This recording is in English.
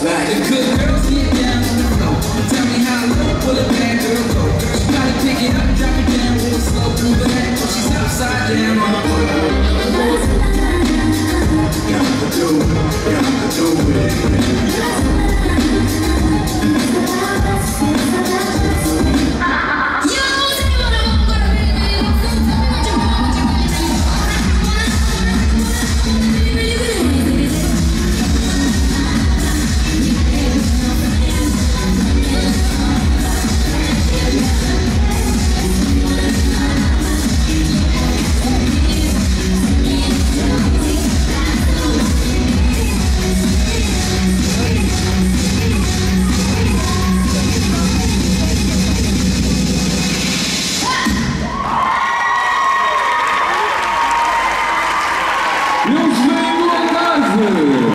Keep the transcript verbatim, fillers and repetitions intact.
right. The good girls get down on the floor. Tell me how low will a bad girl go? She gotta pick it up, drop it down real slow. Move it back till she's upside down on the floor. Gotta do it, gotta do it. Już